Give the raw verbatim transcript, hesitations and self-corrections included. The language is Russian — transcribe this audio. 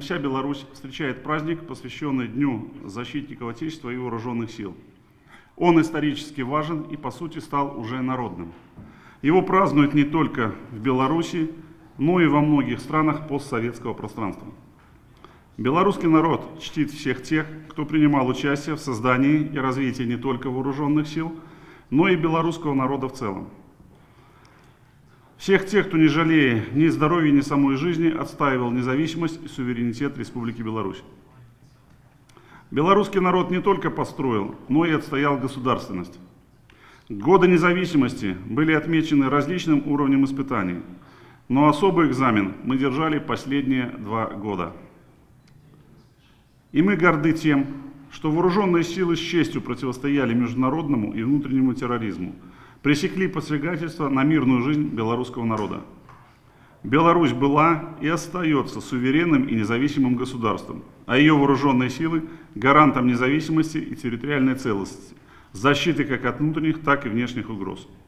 Вся Беларусь встречает праздник, посвященный Дню защитников Отечества и вооруженных сил. Он исторически важен и, по сути, стал уже народным. Его празднуют не только в Беларуси, но и во многих странах постсоветского пространства. Белорусский народ чтит всех тех, кто принимал участие в создании и развитии не только вооруженных сил, но и белорусского народа в целом. Всех тех, кто, не жалея ни здоровья, ни самой жизни, отстаивал независимость и суверенитет Республики Беларусь. Белорусский народ не только построил, но и отстоял государственность. Годы независимости были отмечены различным уровнем испытаний, но особый экзамен мы держали последние два года. И мы горды тем, что вооруженные силы с честью противостояли международному и внутреннему терроризму, пресекли посягательство на мирную жизнь белорусского народа. Беларусь была и остается суверенным и независимым государством, а ее вооруженные силы – гарантом независимости и территориальной целостности, защиты как от внутренних, так и внешних угроз.